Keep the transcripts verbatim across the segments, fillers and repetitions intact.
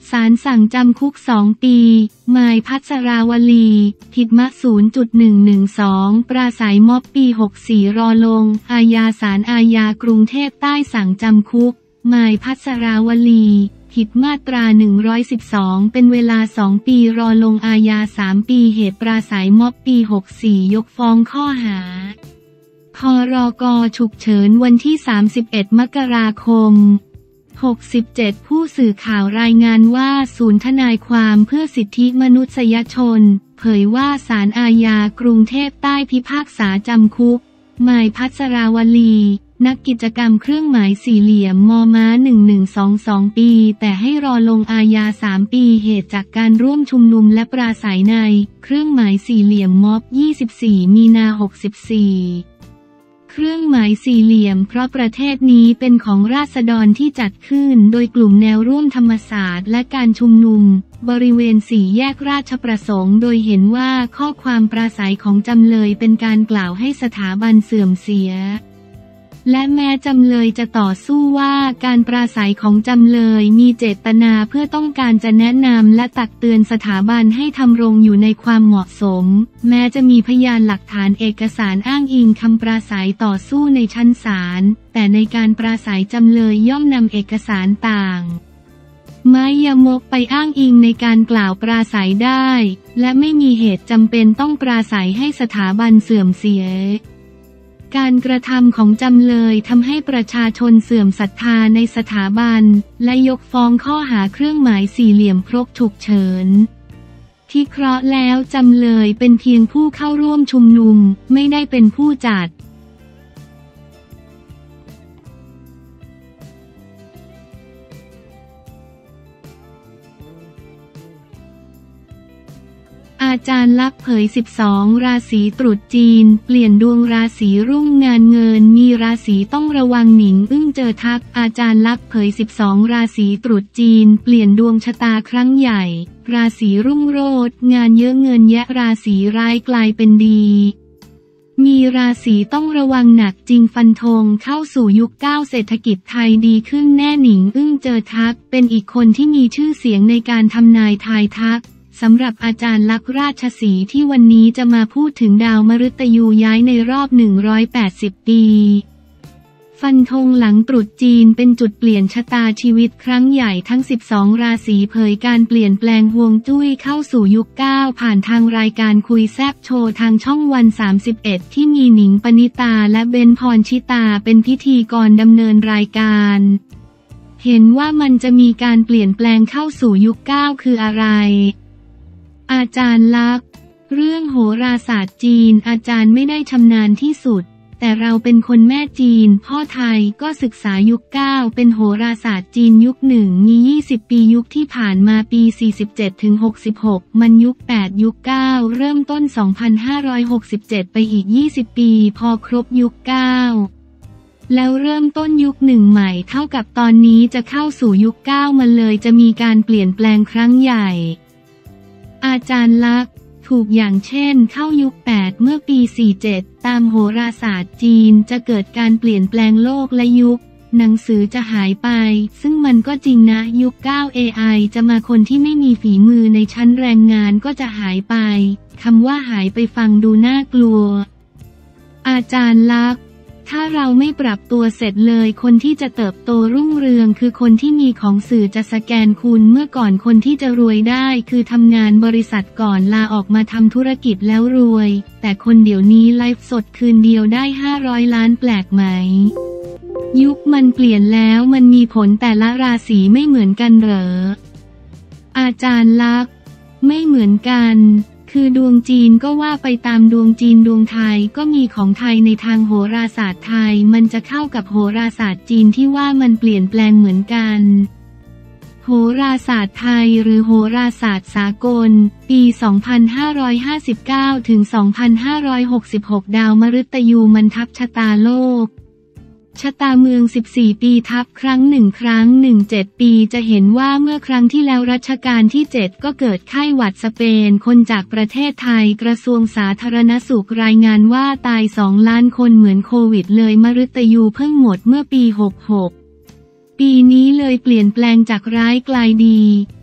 ศาลสั่งจำคุกสองปีมายพัสราวลีผิดมะ ศูนย์จุดหนึ่งหนึ่งสอง ปราศัยม็อบปีหกสิบสี่รอลงอาญาศาลอาญากรุงเทพใต้สั่งจำคุกมายพัสราวลีผิดมาตราหนึ่งร้อยสิบสองเป็นเวลาสองปีรอลงอาญาสามปีเหตุปราศัยม็อบปีหกสิบสี่ยกฟ้องข้อหาพรก.ฉุกเฉินวันที่สามสิบเอ็ดมกราคมหกสิบเจ็ดผู้สื่อข่าวรายงานว่าศูนย์ทนายความเพื่อสิทธิมนุษยชนเผยว่าศาลอาญากรุงเทพใต้พิพากษาจำคุกมายพัสราวลีนักกิจกรรมเครื่องหมายสี่เหลี่ยมมอม้าหนึ่งหนึ่งสองสองปีแต่ให้รอลงอาญาสามปีเหตุจากการร่วมชุมนุมและปราศัยในเครื่องหมายสี่เหลี่ยมม็อบยี่สิบสี่มีนาหกสิบสี่เครื่องหมายสี่เหลี่ยมเพราะประเทศนี้เป็นของราษฎรที่จัดขึ้นโดยกลุ่มแนวร่วมธรรมศาสตร์และการชุมนุมบริเวณสี่แยกราชประสงค์โดยเห็นว่าข้อความปราศัยของจำเลยเป็นการกล่าวให้สถาบันเสื่อมเสียและแม้จำเลยจะต่อสู้ว่าการปราศัยของจำเลยมีเจตนาเพื่อต้องการจะแนะนำและตักเตือนสถาบันให้ทำรงอยู่ในความเหมาะสมแม้จะมีพยานหลักฐานเอกสารอ้างอิงคำปราศัยต่อสู้ในชั้นศาลแต่ในการปราศัยจำเลยย่อมนำเอกสารต่างไม้ยมกไปอ้างอิงในการกล่าวปราศัยได้และไม่มีเหตุจำเป็นต้องปราศัยให้สถาบันเสื่อมเสียการกระทำของจำเลยทำให้ประชาชนเสื่อมศรัทธาในสถาบันและยกฟ้องข้อหาเครื่องหมายสี่เหลี่ยมครกฉุกเฉินที่เคราะห์แล้วจำเลยเป็นเพียงผู้เข้าร่วมชุมนุมไม่ได้เป็นผู้จัดอาจารย์ลักษณ์เผยสิบสองราศีตรุษจีนเปลี่ยนดวงราศีรุ่งงานเงินมีราศีต้องระวังหนิงอึ้งเจอทักอาจารย์ลักษณ์เผยสิบสองราศีตรุษจีนเปลี่ยนดวงชะตาครั้งใหญ่ราศีรุ่งโรจน์งานเยอะเงินแยะราศีร้ายกลายเป็นดีมีราศีต้องระวังหนักจริงฟันธงเข้าสู่ยุคเก้าเศรษฐกิจไทยดีขึ้นแน่หนิงอึ้งเจอทักเป็นอีกคนที่มีชื่อเสียงในการทำนายทายทักสำหรับอาจารย์ลักษณ์ราชสีห์ที่วันนี้จะมาพูดถึงดาวมฤตยูย้ายในรอบหนึ่งร้อยแปดสิบปีฟันธงหลังตรุษจีนเป็นจุดเปลี่ยนชะตาชีวิตครั้งใหญ่ทั้งสิบสองราศีเผยการเปลี่ยนแปลงฮวงจุ้ยเข้าสู่ยุคเก้าผ่านทางรายการคุยแซบโชว์ทางช่องวันสามสิบเอ็ดที่มีหนิงปณิตาและเบนพรชิตาเป็นพิธีกรดำเนินรายการเห็นว่ามันจะมีการเปลี่ยนแปลงเข้าสู่ยุคเก้าคืออะไรอาจารย์ลักษณ์เรื่องโหราศาสตร์จีนอาจารย์ไม่ได้ชำนาญที่สุดแต่เราเป็นคนแม่จีนพ่อไทยก็ศึกษายุคเก้าเป็นโหราศาสตร์จีนยุคหนึ่งมียี่สิบปียุคที่ผ่านมาปีสี่สิบเจ็ดถึงหกสิบหกมันยุคแปดยุคเก้าเริ่มต้นสองพันห้าร้อยหกสิบเจ็ดไปอีกยี่สิบปีพอครบยุคเก้าแล้วเริ่มต้นยุคหนึ่งใหม่เท่ากับตอนนี้จะเข้าสู่ยุคเก้ามันเลยจะมีการเปลี่ยนแปลงครั้งใหญ่อาจารย์ลักษณ์ถูกอย่างเช่นเข้ายุคแปดเมื่อปีสี่สิบเจ็ดตามโหราศาสตร์จีนจะเกิดการเปลี่ยนแปลงโลกและยุคหนังสือจะหายไปซึ่งมันก็จริงนะยุคเก้า เอ ไอ จะมาคนที่ไม่มีฝีมือในชั้นแรงงานก็จะหายไปคำว่าหายไปฟังดูน่ากลัวอาจารย์ลักษณ์ถ้าเราไม่ปรับตัวเสร็จเลยคนที่จะเติบโตรุ่งเรืองคือคนที่มีของสื่อจะสแกนคุณเมื่อก่อนคนที่จะรวยได้คือทำงานบริษัทก่อนลาออกมาทำธุรกิจแล้วรวยแต่คนเดี๋ยวนี้ไลฟ์สดคืนเดียวได้ห้าร้อยล้านแปลกไหมยุคมันเปลี่ยนแล้วมันมีผลแต่ละราศีไม่เหมือนกันเหรออาจารย์ลักษณ์ไม่เหมือนกันคือดวงจีนก็ว่าไปตามดวงจีนดวงไทยก็มีของไทยในทางโหราศาสตร์ไทยมันจะเข้ากับโหราศาสตร์จีนที่ว่ามันเปลี่ยนแปลงเหมือนกันโหราศาสตร์ไทยหรือโหราศาสตร์สากลปีสองพันห้าร้อยห้าสิบเก้าถึงสองพันห้าร้อยหกสิบหกดาวมฤตยูมันทับชะตาโลกชะตาเมืองสิบสี่ปีทับครั้งหนึ่งครั้งหนึ่ง เจ็ดปีจะเห็นว่าเมื่อครั้งที่แล้วรัชกาลที่เจ็ดก็เกิดไข้หวัดสเปนคนจากประเทศไทยกระทรวงสาธารณสุขรายงานว่าตายสองล้านคนเหมือนโควิดเลยมฤตยูเพิ่งหมดเมื่อปีหกสิบหกปีนี้เลยเปลี่ยนแปลงจากร้ายกลายดี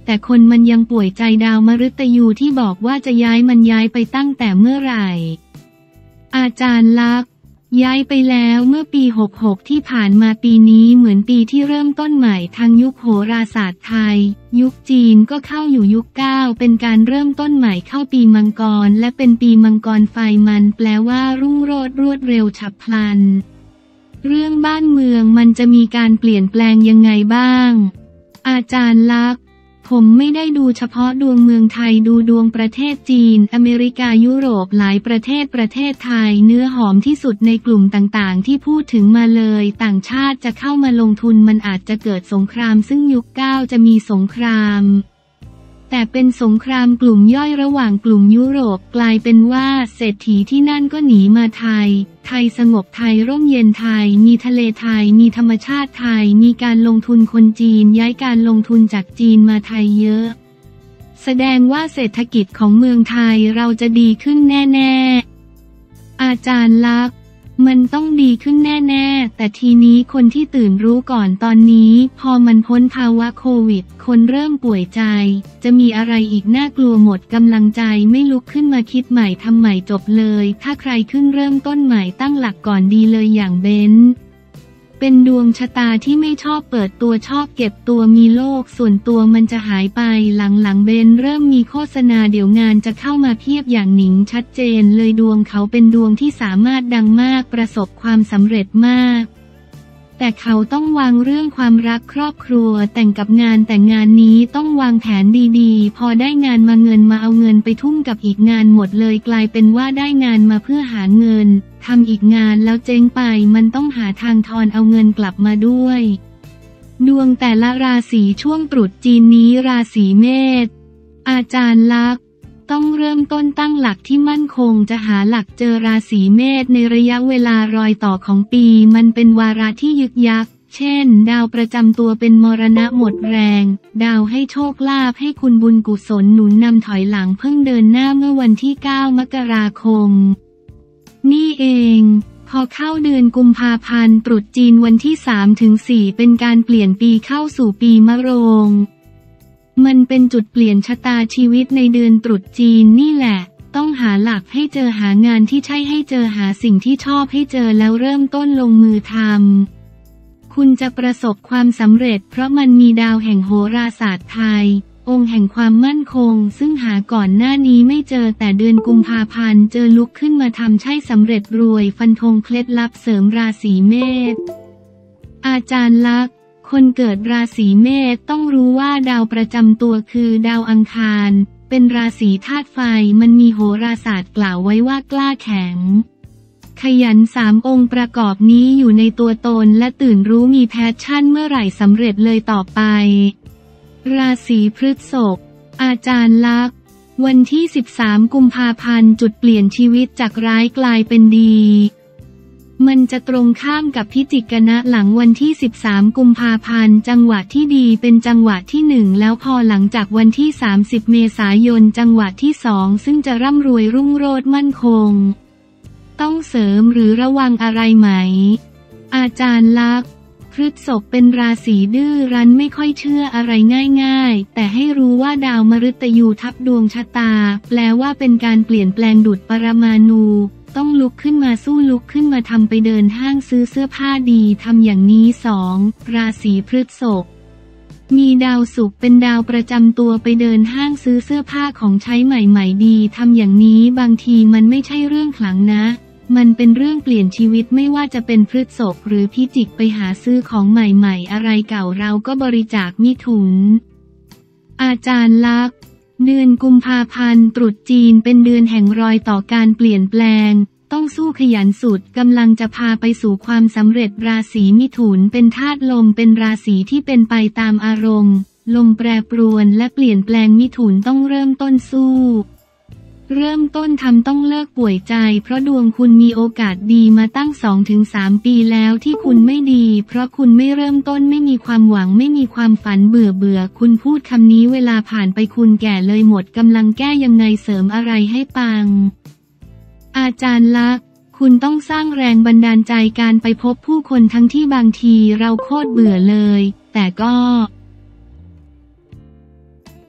แต่คนมันยังป่วยใจดาวมฤตยูที่บอกว่าจะย้ายมันย้ายไปตั้งแต่เมื่อไหร่อาจารย์ลักษณ์ย้ายไปแล้วเมื่อปีหกหกที่ผ่านมาปีนี้เหมือนปีที่เริ่มต้นใหม่ทางยุคโหราศาสตร์ไทยยุคจีนก็เข้าอยู่ยุคเก้าเป็นการเริ่มต้นใหม่เข้าปีมังกรและเป็นปีมังกรไฟมันแปลว่ารุ่งโรจน์รวดเร็วฉับพลันเรื่องบ้านเมืองมันจะมีการเปลี่ยนแปลงยังไงบ้างอาจารย์ลักษณ์ผมไม่ได้ดูเฉพาะดวงเมืองไทยดูดวงประเทศจีนอเมริกายุโรปหลายประเทศประเทศไทยเนื้อหอมที่สุดในกลุ่มต่างๆที่พูดถึงมาเลยต่างชาติจะเข้ามาลงทุนมันอาจจะเกิดสงครามซึ่งยุคเก้าจะมีสงครามแต่เป็นสงครามกลุ่มย่อยระหว่างกลุ่มยุโรปกลายเป็นว่าเศรษฐีที่นั่นก็หนีมาไทยไทยสงบไทยร่มเย็นไทยมีทะเลไทยมีธรรมชาติไทยมีการลงทุนคนจีนย้ายการลงทุนจากจีนมาไทยเยอะแสดงว่าเศรษฐกิจของเมืองไทยเราจะดีขึ้นแน่ๆอาจารย์ลักษณ์มันต้องดีขึ้นแน่ๆแต่ทีนี้คนที่ตื่นรู้ก่อนตอนนี้พอมันพ้นภาวะโควิดคนเริ่มป่วยใจจะมีอะไรอีกน่ากลัวหมดกำลังใจไม่ลุกขึ้นมาคิดใหม่ทำใหม่จบเลยถ้าใครขึ้นเริ่มต้นใหม่ตั้งหลักก่อนดีเลยอย่างเบนเป็นดวงชะตาที่ไม่ชอบเปิดตัวชอบเก็บตัวมีโลกส่วนตัวมันจะหายไปหลังๆเบนเริ่มมีโฆษณาเดี๋ยวงานจะเข้ามาเพียบอย่างหนิงชัดเจนเลยดวงเขาเป็นดวงที่สามารถดังมากประสบความสำเร็จมากแต่เขาต้องวางเรื่องความรักครอบครัวแต่งกับงานแต่งานนี้ต้องวางแผนดีๆพอได้งานมาเงินมาเอาเงินไปทุ่มกับอีกงานหมดเลยกลายเป็นว่าได้งานมาเพื่อหาเงินทำอีกงานแล้วเจ๊งไปมันต้องหาทางทอนเอาเงินกลับมาด้วยดวงแต่ละราศีช่วงตรุษจีนนี้ราศีเมษอาจารย์ลักษณ์ต้องเริ่มต้นตั้งหลักที่มั่นคงจะหาหลักเจอราศีเมษในระยะเวลารอยต่อของปีมันเป็นวาระที่ยึกยักเช่นดาวประจำตัวเป็นมรณะหมดแรงดาวให้โชคลาภให้คุณบุญกุศลหนุนนำถอยหลังเพิ่งเดินหน้าเมื่อวันที่เก้ามกราคมนี่เองพอเข้าเดือนกุมภาพันธ์ตรุษจีนวันที่สามถึงสี่เป็นการเปลี่ยนปีเข้าสู่ปีมะโรงมันเป็นจุดเปลี่ยนชะตาชีวิตในเดือนตรุษจีนนี่แหละต้องหาหลักให้เจอหางานที่ใช่ให้เจอหาสิ่งที่ชอบให้เจอแล้วเริ่มต้นลงมือทำคุณจะประสบความสำเร็จเพราะมันมีดาวแห่งโหราศาสตร์ไทยองค์แห่งความมั่นคงซึ่งหาก่อนหน้านี้ไม่เจอแต่เดือนกุมภาพันธ์เจอลุกขึ้นมาทำใช่สำเร็จรวยฟันธงเคล็ดลับเสริมราศีเมษอาจารย์ลักษณ์คนเกิดราศีเมษต้องรู้ว่าดาวประจำตัวคือดาวอังคารเป็นราศีธาตุไฟมันมีโหราศาสตร์กล่าวไว้ว่ากล้าแข็งขยันสามองค์ประกอบนี้อยู่ในตัวตนและตื่นรู้มีแพชชั่นเมื่อไหร่สำเร็จเลยต่อไปราศีพฤษภอาจารย์ลักษณ์วันที่สิบสามกุมภาพันธ์จุดเปลี่ยนชีวิตจากร้ายกลายเป็นดีมันจะตรงข้ามกับพิจิกนะหลังวันที่สิบสามกุมภาพันธ์จังหวะที่ดีเป็นจังหวะที่หนึ่งแล้วพอหลังจากวันที่สามสิบเมษายนจังหวะที่สองซึ่งจะร่ำรวยรุ่งโรจน์มั่นคงต้องเสริมหรือระวังอะไรไหมอาจารย์ลักษณ์พฤษภเป็นราศีดื้อรั้นไม่ค่อยเชื่ออะไรง่ายๆแต่ให้รู้ว่าดาวมฤตยูทับดวงชะตาแปลว่าเป็นการเปลี่ยนแปลงดุจปรมาณูต้องลุกขึ้นมาสู้ลุกขึ้นมาทำไปเดินห้างซื้อเสื้อผ้าดีทำอย่างนี้สองราศีพฤษภมีดาวศุกร์เป็นดาวประจำตัวไปเดินห้างซื้อเสื้อผ้าของใช้ใหม่ๆดีทำอย่างนี้บางทีมันไม่ใช่เรื่องขลังนะมันเป็นเรื่องเปลี่ยนชีวิตไม่ว่าจะเป็นพฤษภหรือพิจิกไปหาซื้อของใหม่ๆอะไรเก่าเราก็บริจาคมิถุนอาจารย์ลักษณ์เดือนกุมภาพันธ์ตรุษจีนเป็นเดือนแห่งรอยต่อการเปลี่ยนแปลงต้องสู้ขยันสุดกำลังจะพาไปสู่ความสำเร็จราศีมิถุนเป็นธาตุลมเป็นราศีที่เป็นไปตามอารมณ์ลมแปรปรวนและเปลี่ยนแปลงมิถุนต้องเริ่มต้นสู้เริ่มต้นทำต้องเลิกป่วยใจเพราะดวงคุณมีโอกาสดีมาตั้ง สองถึงสาม ปีแล้วที่คุณไม่ดีเพราะคุณไม่เริ่มต้นไม่มีความหวังไม่มีความฝันเบื่อเบื่อคุณพูดคำนี้เวลาผ่านไปคุณแก่เลยหมดกำลังแก้ยังไงเสริมอะไรให้ปังอาจารย์ลักษณ์คุณต้องสร้างแรงบันดาลใจการไปพบผู้คนทั้งที่บางทีเราโคตรเบื่อเลยแต่ก็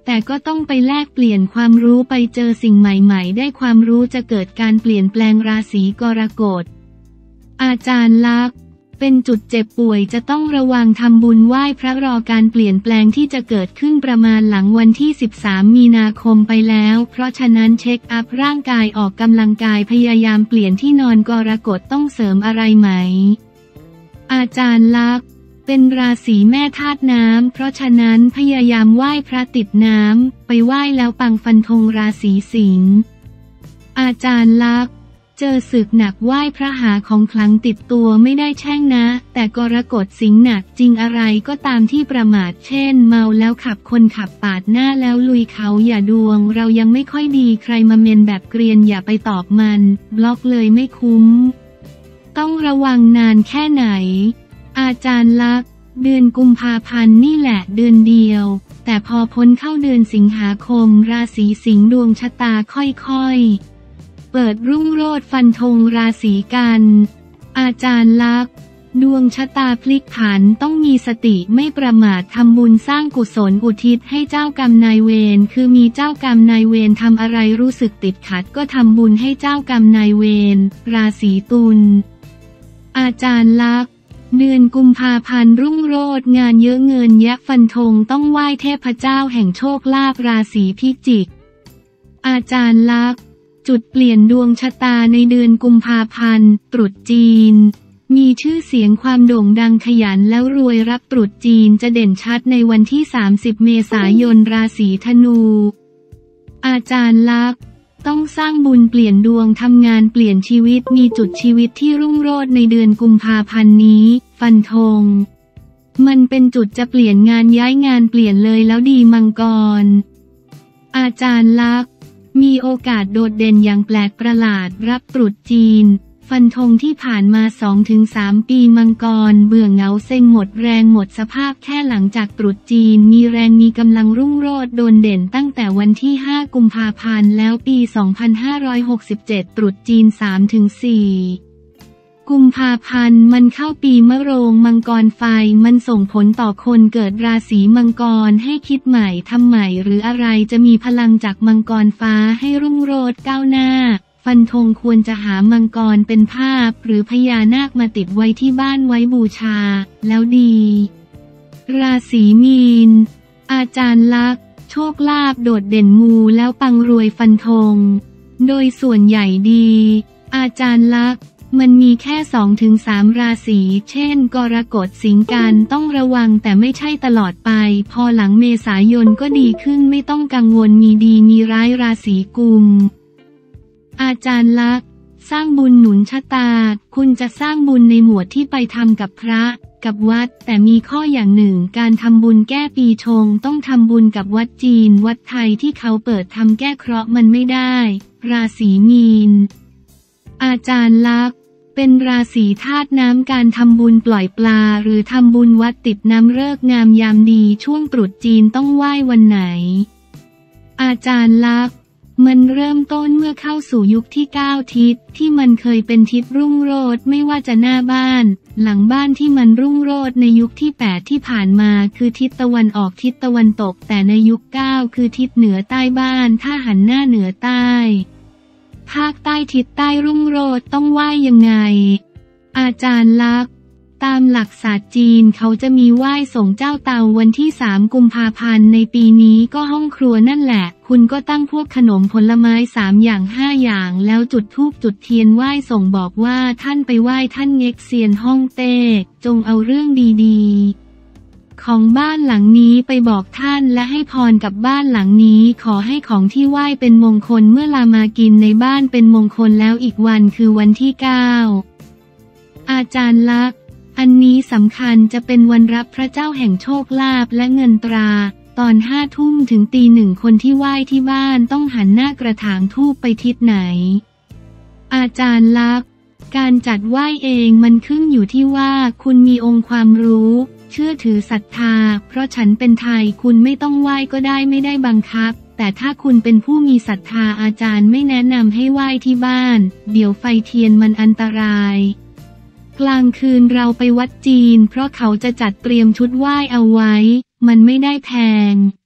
แต่ก็ต้องไปแลกเปลี่ยนความรู้ไปเจอสิ่งใหม่ๆได้ความรู้จะเกิดการเปลี่ยนแปลงราศีกรกฎอาจารย์ลักษณ์เป็นจุดเจ็บป่วยจะต้องระวังทำบุญไหว้พระรอการเปลี่ยนแปลงที่จะเกิดขึ้นประมาณหลังวันที่สิบสามมีนาคมไปแล้วเพราะฉะนั้นเช็คอัพร่างกายออกกำลังกายพยายามเปลี่ยนที่นอนกรกฎต้องเสริมอะไรไหมอาจารย์ลักษณ์เป็นราศีแม่ธาตุน้ำเพราะฉะนั้นพยายามไหว้พระติดน้ำไปไหว้แล้วปังฟันธงราศีสิงห์อาจารย์ลักษณ์เจอศึกหนักไหว้พระหาของขลังติดตัวไม่ได้แช่งนะแต่กรกฎสิงห์หนักจริงอะไรก็ตามที่ประมาทเช่นเมาแล้วขับคนขับปาดหน้าแล้วลุยเขาอย่าดวงเรายังไม่ค่อยดีใครมาเมนแบบเกรียนอย่าไปตอบมันบล็อกเลยไม่คุ้มต้องระวังนานแค่ไหนอาจารย์ลักษณ์เดือนกุมภาพันธ์นี่แหละเดือนเดียวแต่พอพ้นเข้าเดือนสิงหาคมราศีสิงห์ดวงชะตาค่อยๆเปิดรุ่งโรจน์ฟันธงราศีกันอาจารย์ลักษณ์ดวงชะตาพลิกผันต้องมีสติไม่ประมาททำบุญสร้างกุศลอุทิศให้เจ้ากรรมนายเวรคือมีเจ้ากรรมนายเวรทำอะไรรู้สึกติดขัดก็ทำบุญให้เจ้ากรรมนายเวรราศีตุลอาจารย์ลักษณ์เดือนกุมภาพันธ์รุ่งโรจน์งานเยอะเงินแยะฟันธงต้องไหว้เทพเจ้าแห่งโชคลาภราศีพิจิกอาจารย์ลักษณ์จุดเปลี่ยนดวงชะตาในเดือนกุมภาพันธ์ตรุษจีนมีชื่อเสียงความโด่งดังขยันแล้วรวยรับตรุษจีนจะเด่นชัดในวันที่สามสิบเมษายนราศีธนูอาจารย์ลักษณ์ต้องสร้างบุญเปลี่ยนดวงทำงานเปลี่ยนชีวิตมีจุดชีวิตที่รุ่งโรจน์ในเดือนกุมภาพันธ์นี้ฟันธงมันเป็นจุดจะเปลี่ยนงานย้ายงานเปลี่ยนเลยแล้วดีมังกรอาจารย์ลักษณ์มีโอกาสโดดเด่นอย่างแปลกประหลาดรับตรุษจีนฟันธงที่ผ่านมา สองถึงสาม ปีมังกรเบื่อเหงาเซ็งหมดแรงหมดสภาพแค่หลังจากตรุษจีนมีแรงมีกำลังรุ่งโรจน์โดดเด่นตั้งแต่วันที่ห้ากุมภาพันธ์แล้วปีสองพันห้าร้อยหกสิบเจ็ดตรุษจีน สามถึงสี่ กุมภาพันธ์มันเข้าปีมะโรงมังกรไฟมันส่งผลต่อคนเกิดราศีมังกรให้คิดใหม่ทำใหม่หรืออะไรจะมีพลังจากมังกรฟ้าให้รุ่งโรจน์ก้าวหน้าฟันธงควรจะหามังกรเป็นภาพหรือพญานาคมาติดไว้ที่บ้านไว้บูชาแล้วดีราศีมีนอาจารย์ลักษณ์โชคลาภโดดเด่นงูแล้วปังรวยฟันธงโดยส่วนใหญ่ดีอาจารย์ลักษณ์มันมีแค่ สองถึงสาม ราศีเช่นกรกฎสิงห์กันต้องระวังแต่ไม่ใช่ตลอดไปพอหลังเมษายนก็ดีขึ้นไม่ต้องกังวลมีดีมีร้ายราศีกุมอาจารย์ลักษณ์สร้างบุญหนุนชะตาคุณจะสร้างบุญในหมวดที่ไปทำกับพระกับวัดแต่มีข้ออย่างหนึ่งการทำบุญแก้ปีชงต้องทำบุญกับวัดจีนวัดไทยที่เขาเปิดทำแก้เคราะห์มันไม่ได้ราศีมีนอาจารย์ลักษณ์เป็นราศีธาตุน้ำการทำบุญปล่อยปลาหรือทำบุญวัดติดน้ำฤกษ์งามยามดีช่วงตรุษจีนต้องไหว้วันไหนอาจารย์ลักษณ์มันเริ่มต้นเมื่อเข้าสู่ยุคที่เก้าทิศที่มันเคยเป็นทิศรุ่งโรจน์ไม่ว่าจะหน้าบ้านหลังบ้านที่มันรุ่งโรจน์ในยุคที่แปดที่ผ่านมาคือทิศตะวันออกทิศตะวันตกแต่ในยุคเก้าคือทิศเหนือใต้บ้านถ้าหันหน้าเหนือใต้ภาคใต้ทิศใต้รุ่งโรจน์ต้องไหว้ยังไงอาจารย์ลักษณ์ตามหลักศาสตร์จีนเขาจะมีไหว้ส่งเจ้าเตาวันที่สามกุมภาพันธ์ในปีนี้ก็ห้องครัวนั่นแหละคุณก็ตั้งพวกขนมผลไม้สามอย่างห้าอย่างแล้วจุดธูปจุดเทียนไหว้ส่งบอกว่าท่านไปไหว้ท่านเง็กเซียนฮ่องเต้จงเอาเรื่องดีๆของบ้านหลังนี้ไปบอกท่านและให้พรกับบ้านหลังนี้ขอให้ของที่ไหว้เป็นมงคลเมื่อลามากินในบ้านเป็นมงคลแล้วอีกวันคือวันที่เก้าอาจารย์ลักษณ์อันนี้สำคัญจะเป็นวันรับพระเจ้าแห่งโชคลาภและเงินตราตอนห้าทุ่มถึงตีหนึ่งคนที่ไหว้ที่บ้านต้องหันหน้ากระถางธูปไปทิศไหนอาจารย์ลักษณ์การจัดไหว้เองมันขึ้นอยู่ที่ว่าคุณมีองค์ความรู้เชื่อถือศรัทธาเพราะฉันเป็นไทยคุณไม่ต้องไหว้ก็ได้ไม่ได้บังคับแต่ถ้าคุณเป็นผู้มีศรัทธาอาจารย์ไม่แนะนำให้ไหว้ที่บ้านเดี๋ยวไฟเทียนมันอันตรายกลางคืนเราไปวัดจีนเพราะเขาจะจัดเตรียมชุดไหว้เอาไว้มันไม่ได้แพง